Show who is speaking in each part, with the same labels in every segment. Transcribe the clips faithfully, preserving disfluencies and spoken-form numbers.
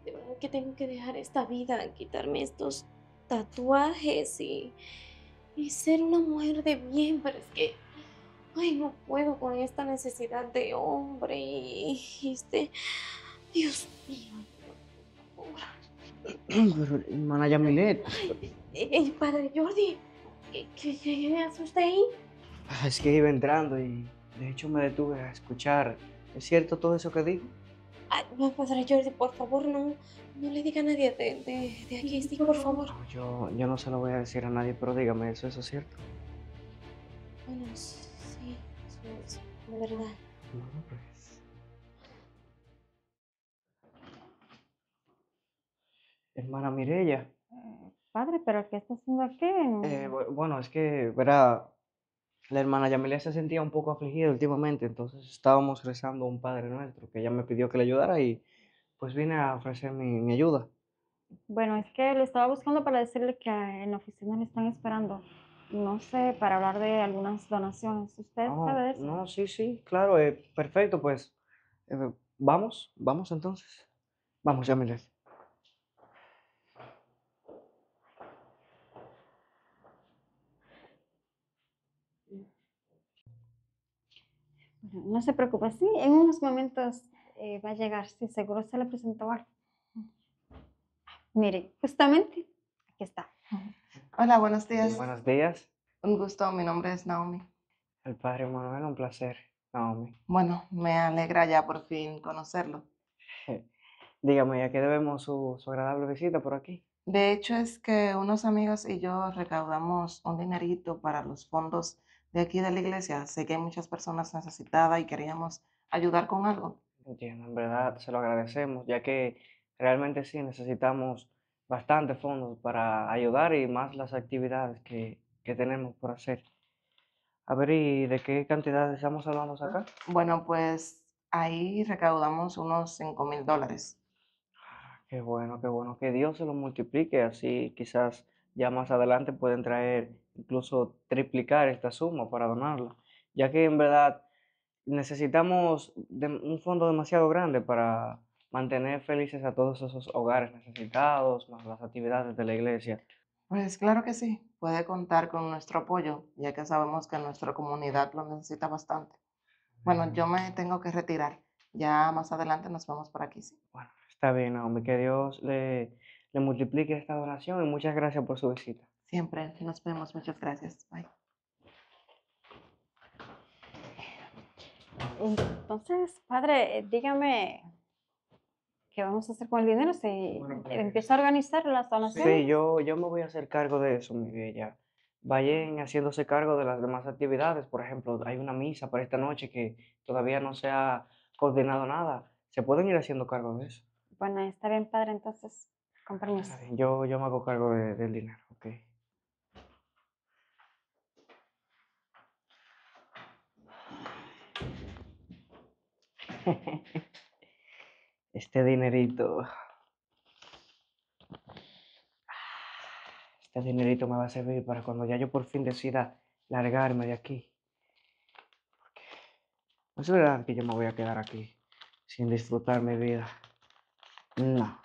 Speaker 1: De verdad que tengo que dejar esta vida, quitarme estos tatuajes y, y ser una mujer de bien, pero es que, ay, no puedo con esta necesidad de hombre y este, Dios mío, ayúdame, por favor.
Speaker 2: Pero, hermana Yamilet,
Speaker 1: Ay, eh, eh, padre Jordi, ¿qué, qué, qué hace usted ahí?
Speaker 2: ah, es que iba entrando y de hecho me detuve a escuchar. ¿Es cierto todo eso que dijo?
Speaker 1: Ay, no, padre Jordi, por favor, no, no le diga a nadie de, de, de aquí, sí, por favor.
Speaker 2: No, yo, yo no se lo voy a decir a nadie, pero dígame, ¿eso, eso es cierto?
Speaker 1: Bueno, sí, eso es de verdad.
Speaker 2: Bueno, pues, hermana Mirella,
Speaker 3: Eh, Padre, ¿pero qué está haciendo aquí?
Speaker 2: eh,
Speaker 3: Mm,
Speaker 2: bu- bueno, es que, verá, la hermana Yamilet se sentía un poco afligida últimamente, entonces estábamos rezando un Padre Nuestro, que ella me pidió que le ayudara y pues vine a ofrecer mi, mi ayuda.
Speaker 3: Bueno, es que le estaba buscando para decirle que en la oficina le están esperando. No sé, para hablar de algunas donaciones. ¿Usted sabe
Speaker 2: Oh,
Speaker 3: de eso?
Speaker 2: no, sí, sí, claro, eh, perfecto, pues eh, vamos, vamos entonces. Vamos, Yamilet.
Speaker 3: Bueno, no se preocupe, sí, en unos momentos eh, va a llegar, sí, seguro se le presentó algo. Mire, justamente, aquí está.
Speaker 4: Hola, buenos días.
Speaker 2: Buenos días,
Speaker 4: Un gusto, mi nombre es Naomi.
Speaker 2: el padre Manuel, un placer, Naomi.
Speaker 4: Bueno, me alegra ya por fin conocerlo.
Speaker 2: Dígame, ¿a qué debemos su, su agradable visita por aquí?
Speaker 4: De hecho, es que unos amigos y yo recaudamos un dinerito para los fondos de aquí de la iglesia. Sé que hay muchas personas necesitadas y queríamos ayudar con algo.
Speaker 2: Entiendo, en verdad se lo agradecemos, ya que realmente sí necesitamos bastante fondos para ayudar y más las actividades que, que tenemos por hacer. A ver, ¿y de qué cantidad estamos hablando acá?
Speaker 4: Bueno, pues ahí recaudamos unos cinco mil dólares.
Speaker 2: Qué bueno, qué bueno. Que Dios se lo multiplique, así quizás ya más adelante pueden traer, incluso triplicar esta suma para donarla, ya que en verdad necesitamos de- un fondo demasiado grande para mantener felices a todos esos hogares necesitados, más las actividades de la iglesia.
Speaker 4: Pues claro que sí, puede contar con nuestro apoyo, ya que sabemos que nuestra comunidad lo necesita bastante. Bueno, yo me tengo que retirar. Ya más adelante nos vemos por aquí, sí.
Speaker 2: Bueno, está bien, Naomi, que Dios le, le multiplique esta donación y muchas gracias por su visita.
Speaker 4: Siempre nos vemos. Muchas gracias. Bye.
Speaker 3: Entonces, padre, eh, dígame, ¿qué vamos a hacer con el dinero? Si
Speaker 2: Bueno,
Speaker 3: empieza
Speaker 2: pues
Speaker 3: a organizar las
Speaker 2: sí,
Speaker 3: donaciones.
Speaker 2: yo, yo me voy a hacer cargo de eso, mi bella. Vayan haciéndose cargo de las demás actividades. Por ejemplo, hay una misa para esta noche que todavía no se ha coordinado nada. Se pueden ir haciendo cargo de eso.
Speaker 3: Bueno, está bien, padre, entonces, con
Speaker 2: Está
Speaker 3: permiso.
Speaker 2: bien, yo, yo me hago cargo de- del dinero, ¿ok? Este dinerito, este dinerito me va a servir para cuando ya yo por fin decida largarme de aquí. No es verdad que yo me voy a quedar aquí sin disfrutar mi vida. No.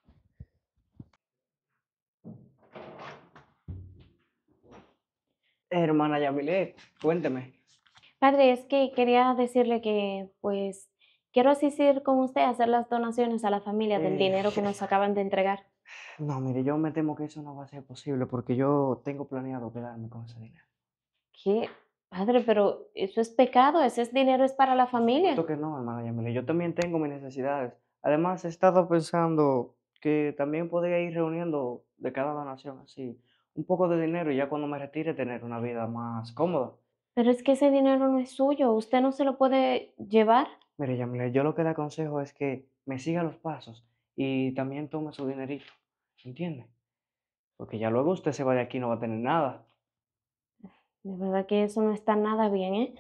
Speaker 2: Hermana Yamilet, cuénteme.
Speaker 1: Padre, es que quería decirle que, pues, quiero asistir con usted a hacer las donaciones a la familia del
Speaker 2: Eh,
Speaker 1: dinero que nos acaban de entregar.
Speaker 2: no, mire, yo me temo que eso no va a ser posible porque yo tengo planeado quedarme con ese dinero.
Speaker 1: ¿Qué? Padre, pero eso es pecado, ese es dinero es para la
Speaker 2: Por supuesto
Speaker 1: familia.
Speaker 2: que no, hermana Yamilet. Yo también tengo mis necesidades. Además, he estado pensando que también podría ir reuniendo de cada donación así un poco de dinero y ya cuando me retire tener una vida más cómoda.
Speaker 1: Pero es que ese dinero no es suyo, usted no se lo puede llevar.
Speaker 2: Mire, Yamilet, yo lo que le aconsejo es que me siga los pasos y también tome su dinerito, ¿entiende? Porque ya luego usted se va de aquí y no va a tener nada.
Speaker 1: De verdad que eso no está nada bien, ¿eh?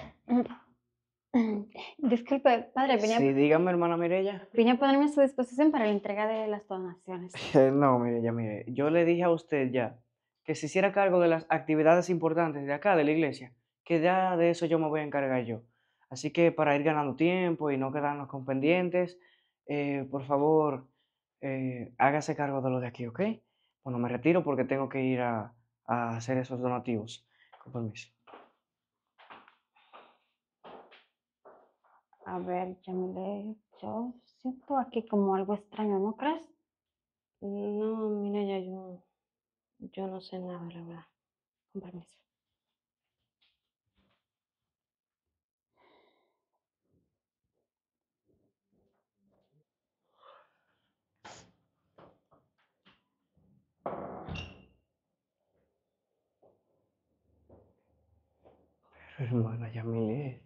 Speaker 3: Disculpe, padre, vine
Speaker 2: Sí, dígame, hermana Mirella.
Speaker 3: vine a ponerme a su disposición para la entrega de las donaciones.
Speaker 2: Eh, No, mire, ya mire, yo le dije a usted ya que se hiciera cargo de las actividades importantes de acá, de la iglesia, que ya de eso yo me voy a encargar yo. Así que para ir ganando tiempo y no quedarnos con pendientes, eh, por favor, eh, hágase cargo de lo de aquí, ¿ok? Bueno, me retiro porque tengo que ir a, a hacer esos donativos. Con permiso.
Speaker 3: A ver, Yamile, yo siento aquí como algo extraño, ¿no crees?
Speaker 1: No, mira, ya yo, yo no sé nada, la verdad. Con permiso.
Speaker 2: Hermana Yamilet.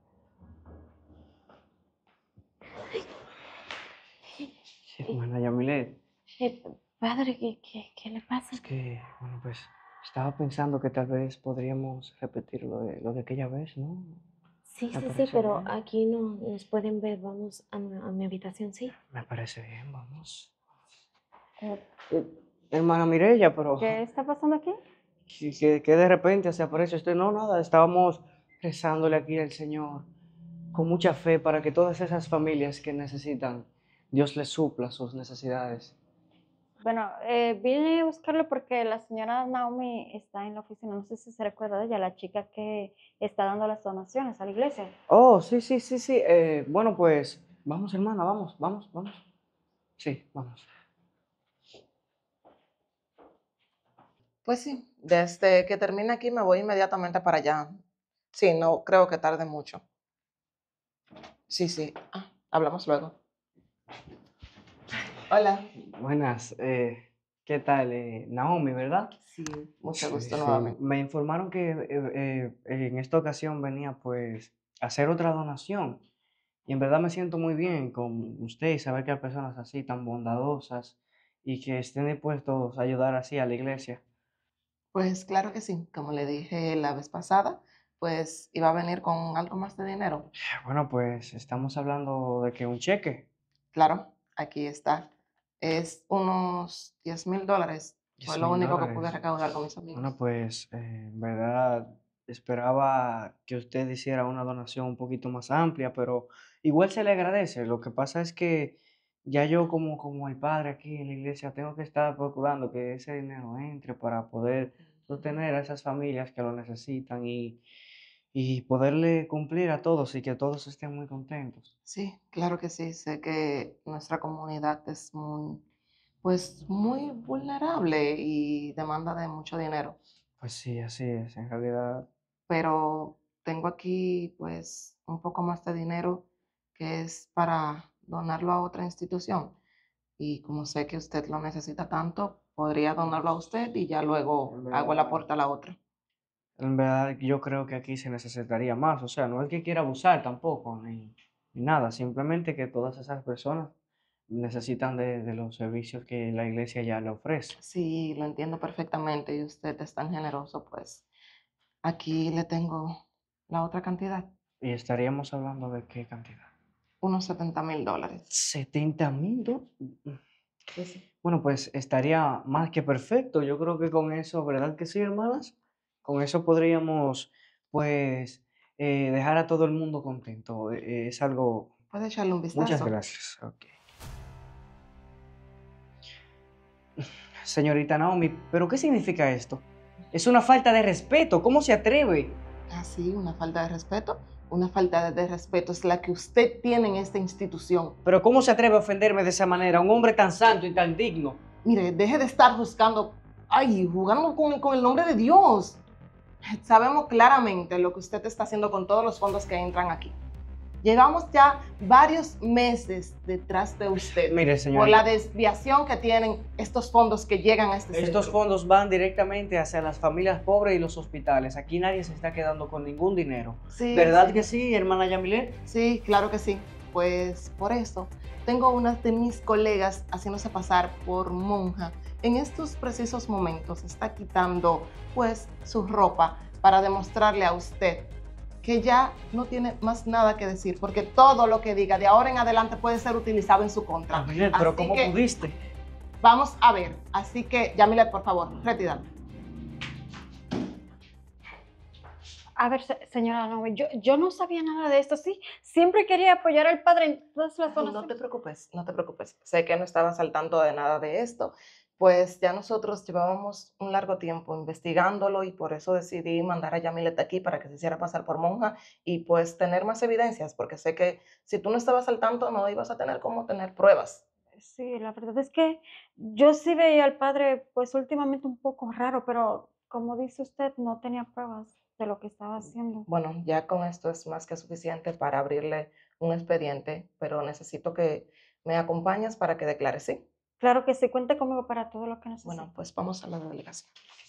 Speaker 2: Hermana Yamilet.
Speaker 1: Eh, padre, ¿qué, qué, qué le pasa?
Speaker 2: Es que, bueno, pues estaba pensando que tal vez podríamos repetir lo de, lo de aquella vez, ¿no?
Speaker 1: Sí,
Speaker 2: Me
Speaker 1: sí, sí,
Speaker 2: parece
Speaker 1: pero
Speaker 2: bien.
Speaker 1: aquí no nos pueden ver. Vamos a, mi- a mi habitación, ¿sí?
Speaker 2: Me parece bien, vamos.
Speaker 3: Eh,
Speaker 2: Eh, hermana Mirella, pero
Speaker 3: ¿Qué está pasando aquí?
Speaker 2: que, que- que de repente se aparece usted. No, nada, estábamos rezándole aquí al Señor con mucha fe para que todas esas familias que necesitan, Dios les supla sus necesidades.
Speaker 3: Bueno, eh, vine a buscarlo porque la señora Naomi está en la oficina. No sé si se recuerda de ella, la chica que está dando las donaciones a la iglesia.
Speaker 2: Oh, sí, sí, sí, sí. eh, bueno, pues vamos, hermana, vamos, vamos, vamos. Sí, vamos.
Speaker 4: Pues sí, desde que termine aquí me voy inmediatamente para allá. Sí, no creo que tarde mucho. Sí, sí. Ah, hablamos luego. Hola.
Speaker 2: Buenas, eh, ¿qué tal? Eh, Naomi, ¿verdad?
Speaker 4: Sí, mucho
Speaker 2: Sí,
Speaker 4: gusto
Speaker 2: sí.
Speaker 4: nuevamente.
Speaker 2: Me informaron que eh, eh, en esta ocasión venía pues a hacer otra donación y en verdad me siento muy bien con usted y saber que hay personas así tan bondadosas y que estén dispuestos a ayudar así a la iglesia.
Speaker 4: Pues claro que sí, como le dije la vez pasada, pues iba a venir con algo más de dinero.
Speaker 2: Bueno, pues estamos hablando de que un cheque,
Speaker 4: Claro, aquí está. Es unos diez mil dólares. Fue
Speaker 2: diez
Speaker 4: lo
Speaker 2: mil
Speaker 4: único que pude
Speaker 2: dólares.
Speaker 4: recaudar con mis
Speaker 2: Bueno,
Speaker 4: amigos.
Speaker 2: pues eh, en verdad esperaba que usted hiciera una donación un poquito más amplia, pero igual se le agradece. Lo que pasa es que ya yo como, como el padre aquí en la iglesia tengo que estar procurando que ese dinero entre para poder sostener a esas familias que lo necesitan y, y poderle cumplir a todos y que todos estén muy contentos.
Speaker 4: Sí, claro que sí. Sé que nuestra comunidad es muy, pues muy vulnerable y demanda de mucho dinero.
Speaker 2: Pues sí, así es. En realidad,
Speaker 4: Pero tengo aquí pues un poco más de dinero que es para donarlo a otra institución. Y como sé que usted lo necesita tanto, podría donarlo a usted y ya luego
Speaker 2: en
Speaker 4: hago el
Speaker 2: verdad.
Speaker 4: aporte a la otra.
Speaker 2: En verdad, yo creo que aquí se necesitaría más. O sea, no es que quiera abusar tampoco, ni, ni nada. Simplemente que todas esas personas necesitan de, de los servicios que la iglesia ya le ofrece.
Speaker 4: Sí, lo entiendo perfectamente y usted es tan generoso, pues aquí le tengo la otra cantidad,
Speaker 2: Y estaríamos hablando de qué cantidad.
Speaker 4: unos setenta mil dólares.
Speaker 2: Setenta mil dólares.
Speaker 4: Sí, sí.
Speaker 2: Bueno, pues estaría más que perfecto. Yo creo que con eso, ¿verdad que sí, hermanas? Con eso podríamos, pues, eh, dejar a todo el mundo contento. Eh, es algo.
Speaker 4: Puede echarle un
Speaker 2: Muchas
Speaker 4: vistazo.
Speaker 2: gracias. Ok. Señorita Naomi, ¿pero qué significa esto? Es una falta de respeto. ¿Cómo se atreve?
Speaker 4: Ah, sí, una falta de respeto. Una falta de respeto es la que usted tiene en esta institución.
Speaker 2: ¿Pero cómo se atreve a ofenderme de esa manera? Un hombre tan santo y tan digno.
Speaker 4: Mire, deje de estar buscando, ay, jugando con, con el nombre de Dios. Sabemos claramente lo que usted está haciendo con todos los fondos que entran aquí. Llevamos ya varios meses detrás de usted
Speaker 2: Mire,
Speaker 4: por
Speaker 2: señorita,
Speaker 4: la desviación que tienen estos fondos que llegan a este
Speaker 2: estos
Speaker 4: centro.
Speaker 2: fondos van directamente hacia las familias pobres y los hospitales. Aquí nadie se está quedando con ningún dinero.
Speaker 4: Sí,
Speaker 2: ¿Verdad
Speaker 4: sí.
Speaker 2: que sí, hermana Yamilet?
Speaker 4: Sí, claro que sí. Pues por eso tengo una de mis colegas haciéndose pasar por monja. En estos precisos momentos está quitando pues su ropa para demostrarle a usted que ya no tiene más nada que decir, porque todo lo que diga de ahora en adelante puede ser utilizado en su contra.
Speaker 2: Yamilet, pero
Speaker 4: Así
Speaker 2: ¿cómo
Speaker 4: que
Speaker 2: pudiste?
Speaker 4: vamos a ver. Así que, Yamilet, por favor, retírate.
Speaker 3: A ver, se- señora Naomi, yo, yo no sabía nada de esto. Sí, sí siempre quería apoyar al padre en todas las
Speaker 4: Ay, no te
Speaker 3: donaciones.
Speaker 4: preocupes, no te preocupes. Sé que no estabas al tanto de nada de esto, pues ya nosotros llevábamos un largo tiempo investigándolo y por eso decidí mandar a Yamilet aquí para que se hiciera pasar por monja y pues tener más evidencias, porque sé que si tú no estabas al tanto no ibas a tener cómo tener pruebas.
Speaker 3: Sí, la verdad es que yo sí veía al padre, pues últimamente un poco raro, pero como dice usted, no tenía pruebas de lo que estaba haciendo.
Speaker 4: Bueno, ya con esto es más que suficiente para abrirle un expediente, pero necesito que me acompañes para que declare, ¿sí?
Speaker 3: Claro que sí, cuente conmigo para todo lo que necesite.
Speaker 4: Bueno, pues vamos a la delegación.